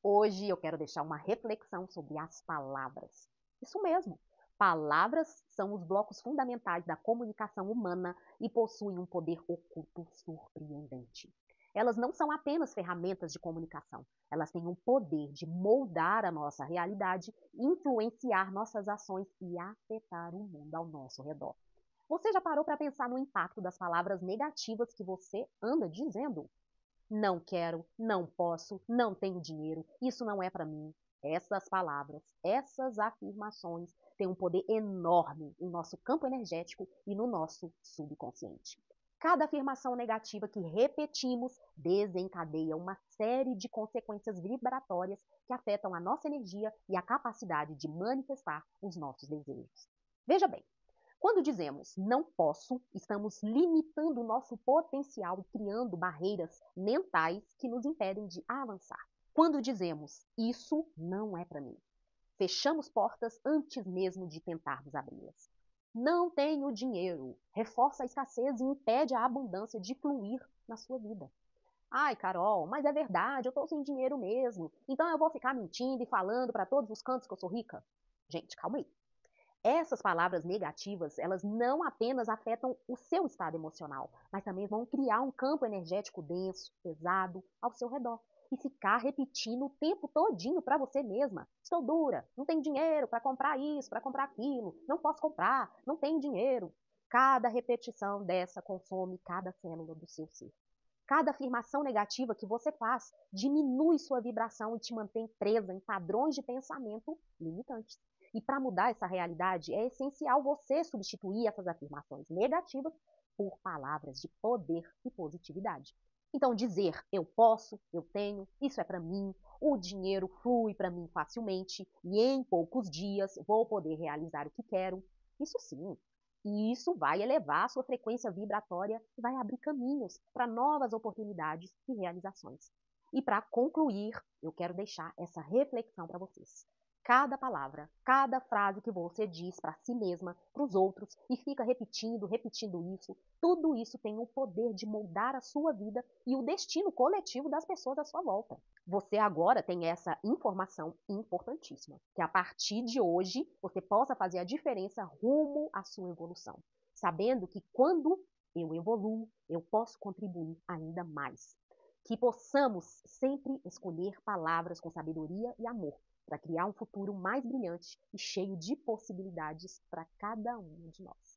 Hoje eu quero deixar uma reflexão sobre as palavras. Isso mesmo. Palavras são os blocos fundamentais da comunicação humana e possuem um poder oculto surpreendente. Elas não são apenas ferramentas de comunicação, elas têm o poder de moldar a nossa realidade, influenciar nossas ações e afetar o mundo ao nosso redor. Você já parou para pensar no impacto das palavras negativas que você anda dizendo? Não quero, não posso, não tenho dinheiro, isso não é para mim. Essas palavras, essas afirmações têm um poder enorme em nosso campo energético e no nosso subconsciente. Cada afirmação negativa que repetimos desencadeia uma série de consequências vibratórias que afetam a nossa energia e a capacidade de manifestar os nossos desejos. Veja bem, quando dizemos não posso, estamos limitando o nosso potencial e criando barreiras mentais que nos impedem de avançar. Quando dizemos isso não é para mim, fechamos portas antes mesmo de tentarmos abri-las. Não tenho dinheiro, reforça a escassez e impede a abundância de fluir na sua vida. Ai, Carol, mas é verdade, eu estou sem dinheiro mesmo, então eu vou ficar mentindo e falando para todos os cantos que eu sou rica? Gente, calma aí. Essas palavras negativas, elas não apenas afetam o seu estado emocional, mas também vão criar um campo energético denso, pesado, ao seu redor. E ficar repetindo o tempo todinho para você mesma. Estou dura, não tenho dinheiro para comprar isso, para comprar aquilo, não posso comprar, não tenho dinheiro. Cada repetição dessa consome cada célula do seu ser. Cada afirmação negativa que você faz diminui sua vibração e te mantém presa em padrões de pensamento limitantes. E para mudar essa realidade, é essencial você substituir essas afirmações negativas por palavras de poder e positividade. Então, dizer eu posso, eu tenho, isso é para mim, o dinheiro flui para mim facilmente e em poucos dias vou poder realizar o que quero. Isso sim, e isso vai elevar a sua frequência vibratória e vai abrir caminhos para novas oportunidades e realizações. E para concluir, eu quero deixar essa reflexão para vocês. Cada palavra, cada frase que você diz para si mesma, para os outros, e fica repetindo, repetindo isso, tudo isso tem o poder de moldar a sua vida e o destino coletivo das pessoas à sua volta. Você agora tem essa informação importantíssima, que a partir de hoje você possa fazer a diferença rumo à sua evolução, sabendo que quando eu evoluo, eu posso contribuir ainda mais. Que possamos sempre escolher palavras com sabedoria e amor para criar um futuro mais brilhante e cheio de possibilidades para cada um de nós.